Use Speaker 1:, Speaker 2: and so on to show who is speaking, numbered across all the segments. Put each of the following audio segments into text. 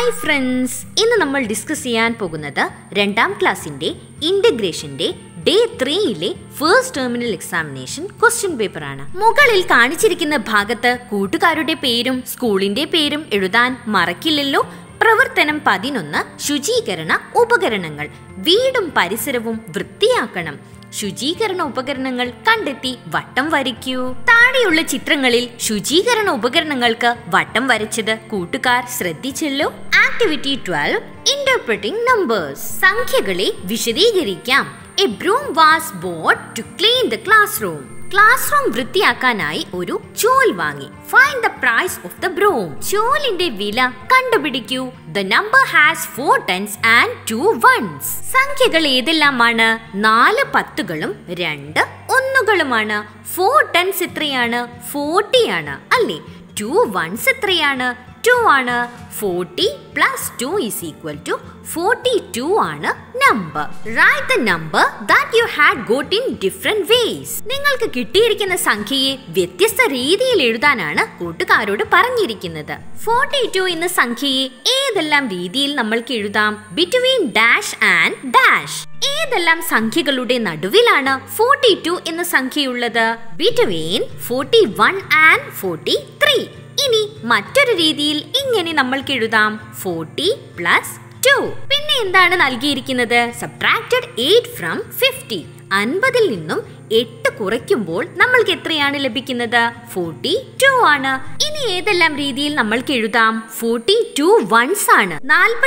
Speaker 1: Hi friends, ഇന്ന് നമ്മൾ discuss ചെയ്യാൻ പോകുന്നത് രണ്ടാം ക്ലാസ്സിന്റെ ഇന്റഗ്രേഷന്റെ day 3 first terminal examination question paper ആണ്. മുകളിൽ കാണിച്ചിരിക്കുന്ന ഭാഗത്ത് കൂട്ടുകാരുടെ പേരും സ്കൂളിന്റെ പേരും എഴുതാൻ മറക്കില്ലല്ലോ. പ്രവർത്തനം 11 ശുചീകരണ ഉപകരണങ്ങൾ. വീടും പരിസരവും വൃത്തിയാക്കണം. ശുചീകരണ ഉപകരണങ്ങൾ കണ്ടെത്തി വട്ടം വരയ്ക്കൂ. താഴെയുള്ള ചിത്രങ്ങളിൽ ശുചീകരണ ഉപകരണങ്ങൾക്ക് വട്ടം വരച്ചത് കൂട്ടുകാർ ശ്രദ്ധിച്ചല്ലോ. Activity 12 interpreting numbers. സംഖ്യകളെ വിശദീകരിക്കാം. A broom was bought to clean the classroom. Class room വൃത്തിയാക്കാനായി ഒരു ചോൽ വാങ്ങി. Find the price of the broom. ചോലിന്റെ വില കണ്ടുപിടിക്കൂ. The number has 4 tens and 2 ones. സംഖ്യകൾ ഏതെല്ലാമാണ്? 4 പത്തുകളും 2 ഒന്നുകളുമാണ്. 4 tens എത്രയാണ്? 40 ആണ് അല്ലേ? 2 ones എത്രയാണ്? 2 ആണ്. 40 plus 2 is equal to 42 ആണ് number. Write the number that you had got in different ways. നിങ്ങൾക്ക് കിട്ടിയിരിക്കുന്ന സംഖ്യയെ വ്യത്യസ്ത രീതിയിൽ എഴുതാനാണ് കൂട്ടുകാരോട് പറഞ്ഞിരിക്കുന്നത്. 42 എന്ന സംഖ്യയെ ഏതെല്ലാം രീതിയിൽ നമ്മൾക്ക് എഴുതാം? Between dash and dash. ഏതെല്ലാം സംഖ്യകളുടെ നടുവിലാണ് 42 എന്ന സംഖ്യയുള്ളത്? Between 41 and 43. ഇനി മറ്റൊരു രീതിയിൽ ഇങ്ങനെ നമ്മൾക്ക് എഴുതാം 40 plus 2. പിന്നെ എന്താണ് നൽകിയിരിക്കുന്നത്? Subtracted 8 from 50. 50-ൽ നിന്നും 8 കുറയ്ക്കുമ്പോൾ നമ്മൾക്ക് എത്രയാണ് ലഭിക്കുന്നത്? 42 ആണ്. ഇനി ഏതെല്ലാം രീതിയിൽ നമ്മൾക്ക് എഴുതാം? 42 ones ആണ്.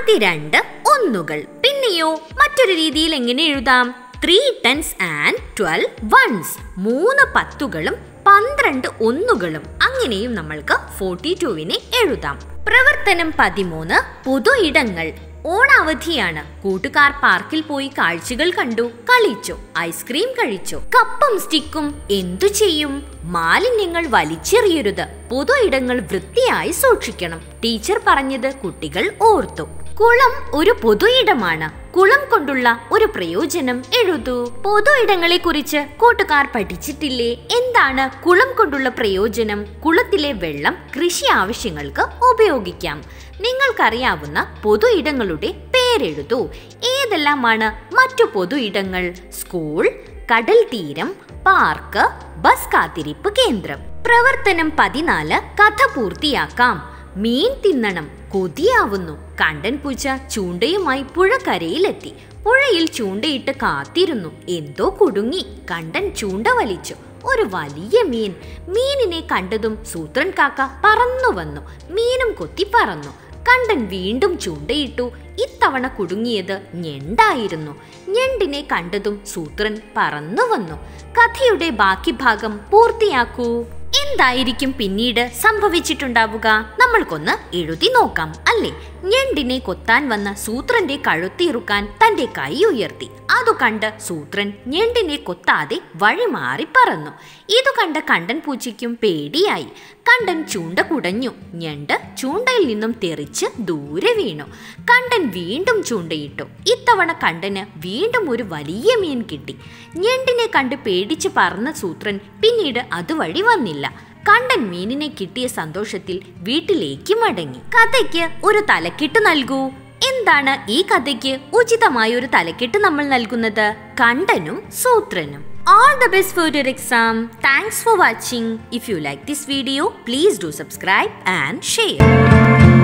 Speaker 1: 42 ഒന്നുകൾ. പിന്നെയോ മറ്റൊരു രീതിയിൽ എങ്ങനെ എഴുതാം? 3 tens and 12 ones. 3 പത്തുകളും 12 ഒന്നുകളും. അങ്ങനെയും നമ്മൾക്ക് 42-നെ എഴുതാം. പ്രവർത്തനം 13 പൊതു ഇടങ്ങൾ. ഓണാവധിയാണ്. കൂട്ടുകാർ പാർക്കിൽ പോയി കാഴ്ചകൾ കണ്ടു, കളിച്ചു, ഐസ്ക്രീം കഴിച്ചു. കപ്പും സ്റ്റിക്കും എന്തു ചെയ്യും? മാലിന്യങ്ങൾ വലിച്ചെറിയരുത്. പൊതു ഇടങ്ങൾ വൃത്തിയായി സൂക്ഷിക്കണം. ടീച്ചർ പറഞ്ഞത് കുട്ടികൾ ഓർത്തു. കുളം ഒരു പൊതു ഇടമാണ്. കുളം കൊണ്ടുള്ള ഒരു പ്രയോജനം എഴുതൂ. പൊതു ഇടങ്ങളെ കുറിച്ച് കൂട്ടുകാർ പഠിച്ചിട്ടില്ലേ? എന്താണ് കുളം കൊണ്ടുള്ള പ്രയോജനം? കുളത്തിലെ വെള്ളം കൃഷി ആവശ്യങ്ങൾക്ക് ഉപയോഗിക്കാം. നിങ്ങൾക്കറിയാവുന്ന പൊതു ഇടങ്ങളുടെ പേരെഴുതൂ. ഏതെല്ലാമാണ് മറ്റു പൊതു ഇടങ്ങൾ? സ്കൂൾ, കടൽ തീരം, പാർക്ക്, ബസ് കാത്തിരിപ്പ് കേന്ദ്രം. പ്രവർത്തനം 14 കഥ പൂർത്തിയാക്കാം. മീൻ തിന്നണം, കൊതിയാവുന്നു. കണ്ടൻ പൂച്ച ചൂണ്ടയുമായി പുഴക്കരയിലെത്തി. പുഴയിൽ ചൂണ്ടയിട്ട് കാത്തിരുന്നു. എന്തോ കുടുങ്ങി. കണ്ടൻ ചൂണ്ട വലിച്ചു. ഒരു വലിയ മീൻ. മീനിനെ കണ്ടതും സൂത്രൻ കാക്ക പറന്നു വന്നു. മീനും കൊത്തി പറന്നു. കണ്ടൻ വീണ്ടും ചൂണ്ടയിട്ടു. ഇത്തവണ കുടുങ്ങിയത് ഞണ്ടായിരുന്നു. ഞണ്ടിനെ കണ്ടതും സൂത്രൻ പറന്നു വന്നു. കഥയുടെ ബാക്കി ഭാഗം പൂർത്തിയാക്കൂ. എന്തായിരിക്കും പിന്നീട് സംഭവിച്ചിട്ടുണ്ടാവുക? നമ്മൾക്കൊന്ന് എഴുതി നോക്കാം അല്ലേ? ഞണ്ടിനെ കൊത്താൻ വന്ന സൂത്രന്റെ കഴുത്തിറുക്കാൻ തന്റെ കൈ ഉയർത്തി. അതു കണ്ട് സൂത്രൻ ഞണ്ടിനെ കൊത്താതെ വഴിമാറി പറന്നു. ഇതു കണ്ട കണ്ടൻ പൂച്ചയ്ക്കും പേടിയായി. കണ്ടൻ ചൂണ്ട കുടഞ്ഞു. ഞണ്ട് ചൂണ്ടയിൽ നിന്നും തെറിച്ച് ദൂരെ വീണു. കണ്ടൻ വീണ്ടും ചൂണ്ടയിട്ടു. ഇത്തവണ കണ്ടന് വീണ്ടും ഒരു വലിയ മീൻ കിട്ടി. ഞണ്ടിനെ കണ്ട് പേടിച്ച് പറന്ന സൂത്രൻ പിന്നീട് അതുവഴി വന്നില്ല. കണ്ടൻ മീനിനെ കിട്ടിയ സന്തോഷത്തിൽ വീട്ടിലേക്ക് മടങ്ങി. കഥയ്ക്ക് ഒരു തലക്കെട്ട് നൽകൂ. എന്താണ് ഈ കഥയ്ക്ക് ഉചിതമായ ഒരു തലക്കെട്ട് നമ്മൾ നൽകുന്നത്? കണ്ടനും സൂത്രനും. All the best for your exam. Thanks for watching. If you like this video, please do subscribe and share.